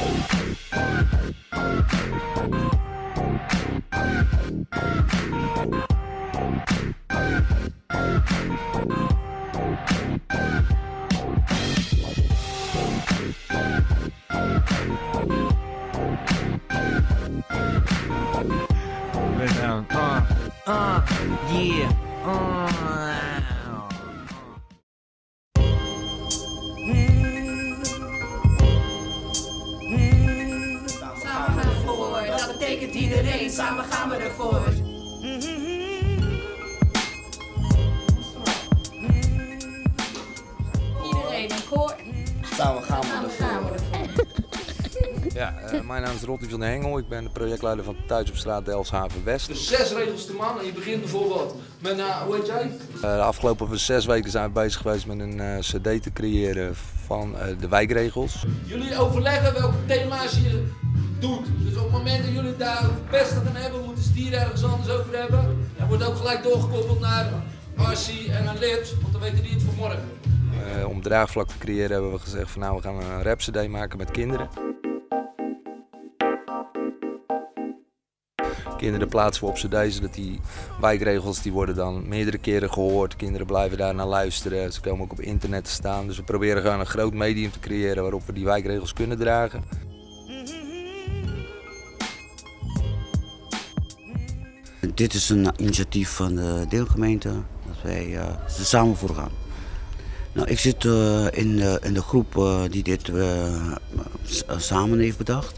Yeah. Samen gaan we ervoor, dat betekent iedereen, samen gaan we ervoor. Iedereen in koor. Samen gaan we ervoor. Ja, mijn naam is Rotti van der Hengel. Ik ben de projectleider van Thuis op straat Delfshaven West. Dus 6 regels te man en je begint bijvoorbeeld met, hoe heet jij? De afgelopen 6 weken zijn we bezig geweest met een cd te creëren van de wijkregels. Jullie overleggen welke thema's je doet. Dus op het moment dat jullie daar pesten gaan hebben, moeten ze het hier ergens anders over hebben. En wordt ook gelijk doorgekoppeld naar Arsie en een lid, want dan weten die het voor morgen. Om draagvlak te creëren hebben we gezegd van nou, we gaan een rap cd maken met kinderen. Kinderen plaatsen we op cd's, zodat die wijkregels die worden dan meerdere keren gehoord. Kinderen blijven daar naar luisteren, ze komen ook op internet te staan. Dus we proberen gewoon een groot medium te creëren waarop we die wijkregels kunnen dragen. Dit is een initiatief van de deelgemeente, dat wij er samen voor gaan. Nou, ik zit in de groep die dit samen heeft bedacht.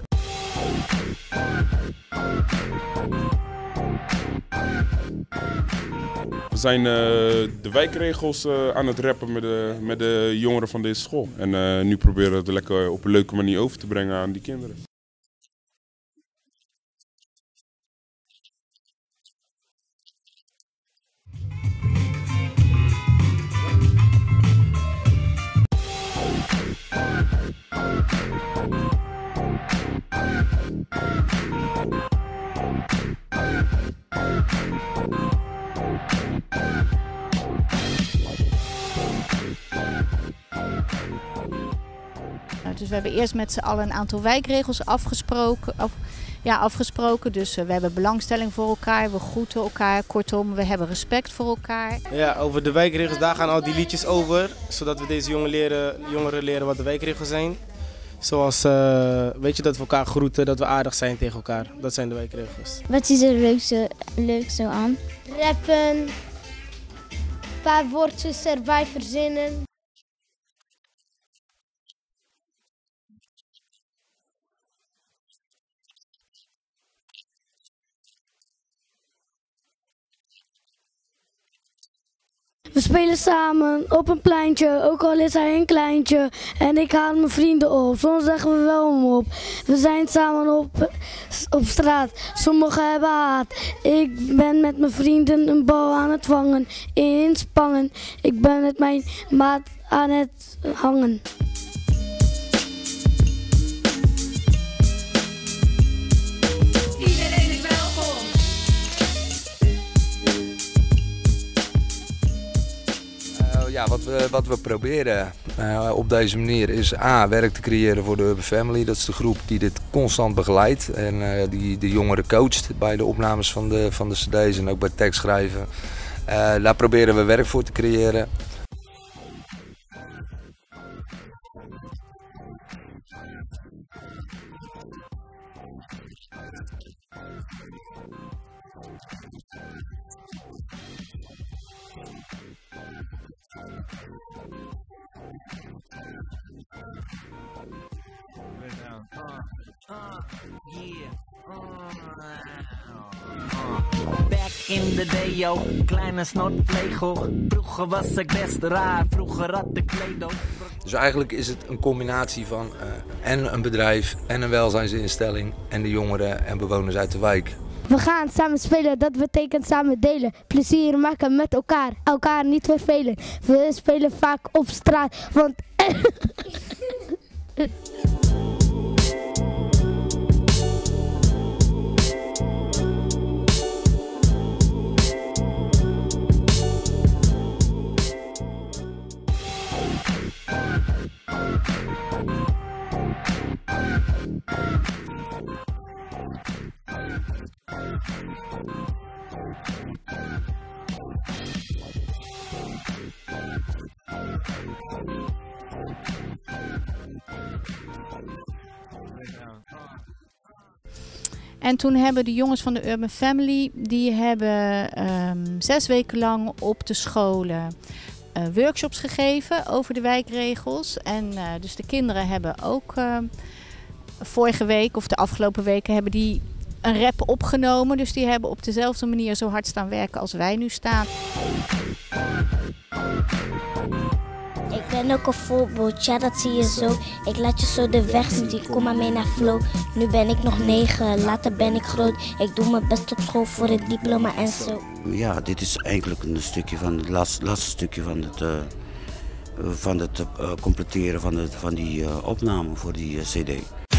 We zijn de wijkregels aan het rappen met de jongeren van deze school. En nu proberen we het lekker op een leuke manier over te brengen aan die kinderen. Dus we hebben eerst met z'n allen een aantal wijkregels afgesproken. Dus we hebben belangstelling voor elkaar, we groeten elkaar. Kortom, we hebben respect voor elkaar. Ja, over de wijkregels, daar gaan al die liedjes over. Zodat we deze jongeren leren wat de wijkregels zijn. Zoals, weet je, dat we elkaar groeten, dat we aardig zijn tegen elkaar. Dat zijn de wijkregels. Wat is er leukste aan? Rappen, een paar woordjes erbij verzinnen. We spelen samen op een pleintje, ook al is hij een kleintje. En ik haal mijn vrienden op, soms zeggen we wel om op. We zijn samen op straat, sommigen hebben haat. Ik ben met mijn vrienden een bal aan het vangen, in Spangen. Ik ben met mijn maat aan het hangen. Ja, wat we proberen op deze manier is werk te creëren voor de Urban Family. Dat is de groep die dit constant begeleidt en die de jongeren coacht bij de opnames van de cd's en ook bij tekstschrijven. Daar proberen we werk voor te creëren. Back in the day, yo, kleine snotvlegel. Vroeger was ik best raar, vroeger had ik kledo. Dus eigenlijk is het een combinatie van en een bedrijf en een welzijnsinstelling en de jongeren en bewoners uit de wijk. We gaan samen spelen, dat betekent samen delen. Plezier maken met elkaar, elkaar niet vervelen. We spelen vaak op straat, want... En toen hebben de jongens van de Urban Family, die hebben 6 weken lang op de scholen workshops gegeven over de wijkregels. En dus de kinderen hebben ook vorige week of de afgelopen weken hebben die een rap opgenomen. Dus die hebben op dezelfde manier zo hard staan werken als wij nu staan. Ik ben ook een voorbeeld, ja dat zie je zo. Ik laat je zo de weg zien, die kom maar mee naar flow. Nu ben ik nog 9, later ben ik groot. Ik doe mijn best op school voor het diploma en zo. Ja, dit is eigenlijk een stukje van het laatste stukje van het completeren van die opname voor die CD.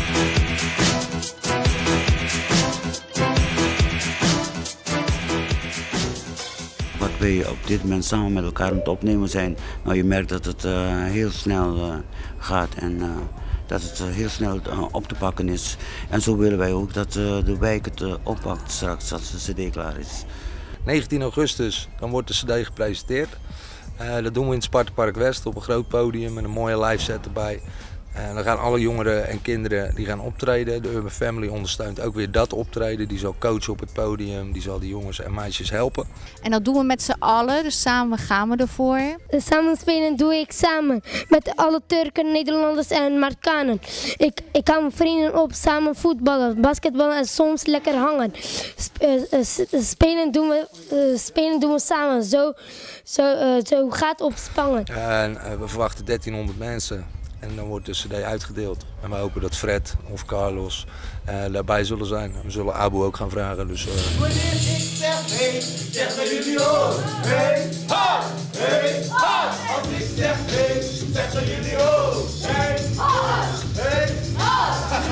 Wat wij op dit moment samen met elkaar aan het opnemen zijn, nou je merkt dat het heel snel gaat en dat het heel snel op te pakken is. En zo willen wij ook dat de wijk het oppakt straks als de CD klaar is. 19 augustus dan wordt de CD gepresenteerd. Dat doen we in het Spartapark West op een groot podium met een mooie live set erbij. En dan gaan alle jongeren en kinderen die gaan optreden. De Urban Family ondersteunt ook weer dat optreden. Die zal coachen op het podium, die zal die jongens en meisjes helpen. En dat doen we met z'n allen, dus samen gaan we ervoor. Samen spelen doe ik samen met alle Turken, Nederlanders en Marokkanen. Ik hou mijn vrienden op, samen voetballen, basketballen en soms lekker hangen. Spelen doen we samen, zo gaat op Spangen. En we verwachten 1300 mensen. En dan wordt de CD uitgedeeld. En we hopen dat Fred of Carlos daarbij zullen zijn. We zullen Abu ook gaan vragen. Dus, Wanneer ik zeg hey, zeggen jullie ho. Hey, ha! Hey, ha! Als ik zeg hey, zeggen jullie ho. Hey, ha! Hey, ha!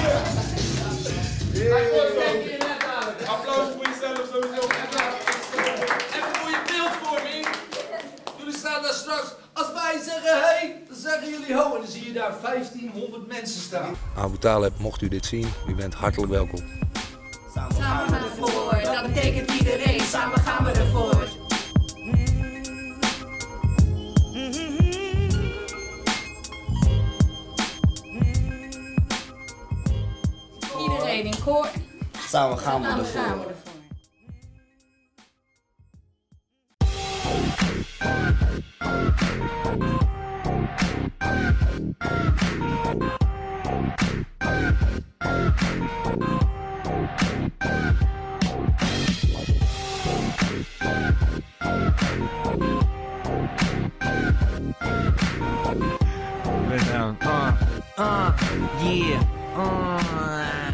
Applaus voor jezelf sowieso. Even een mooie beeldvorming. Jullie staan daar straks. Als wij zeggen hey, dan zeggen jullie ho. En dan zie je daar 1500 mensen staan. Abu Taleb, mocht u dit zien, u bent hartelijk welkom. Samen gaan we ervoor, dat betekent iedereen. Samen gaan we ervoor. Iedereen in koor. Samen gaan we ervoor. Yeah.